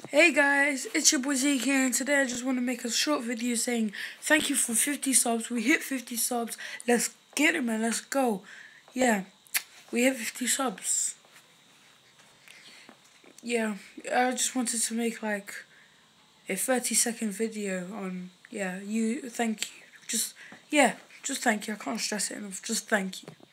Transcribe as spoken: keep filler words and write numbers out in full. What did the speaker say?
Hey guys, it's your boy Zeke here, and today I just want to make a short video saying thank you for fifty subs. We hit fifty subs. Let's get it, man. Let's go. Yeah, we hit fifty subs. Yeah, I just wanted to make like a thirty second video on, yeah, you, thank you. Just, yeah, just thank you. I can't stress it enough. Just thank you.